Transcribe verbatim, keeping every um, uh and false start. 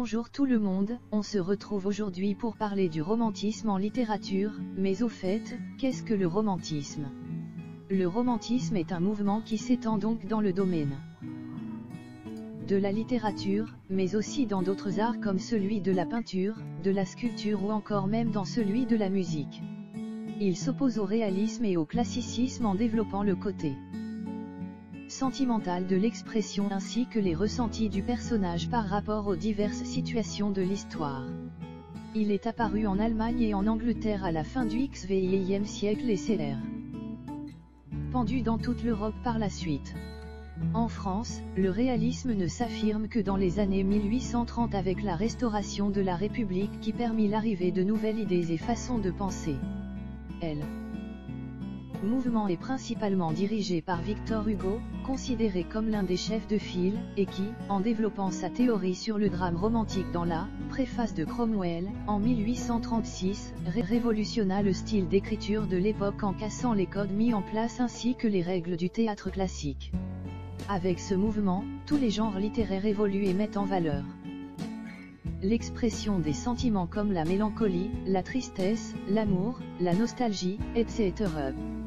Bonjour tout le monde, on se retrouve aujourd'hui pour parler du romantisme en littérature, mais au fait, qu'est-ce que le romantisme? Le romantisme est un mouvement qui s'étend donc dans le domaine de la littérature, mais aussi dans d'autres arts comme celui de la peinture, de la sculpture ou encore même dans celui de la musique. Il s'oppose au réalisme et au classicisme en développant le côté sentimental de l'expression ainsi que les ressentis du personnage par rapport aux diverses situations de l'histoire. Il est apparu en Allemagne et en Angleterre à la fin du quinzième siècle et s'est répandu dans toute l'Europe par la suite. En France, le réalisme ne s'affirme que dans les années mille huit cent trente avec la restauration de la République qui permit l'arrivée de nouvelles idées et façons de penser. L. mouvement est principalement dirigé par Victor Hugo, considéré comme l'un des chefs de file, et qui, en développant sa théorie sur le drame romantique dans la préface de Cromwell, en mille huit cent trente-six, ré révolutionna le style d'écriture de l'époque en cassant les codes mis en place ainsi que les règles du théâtre classique. Avec ce mouvement, tous les genres littéraires évoluent et mettent en valeur l'expression des sentiments comme la mélancolie, la tristesse, l'amour, la nostalgie, et cetera.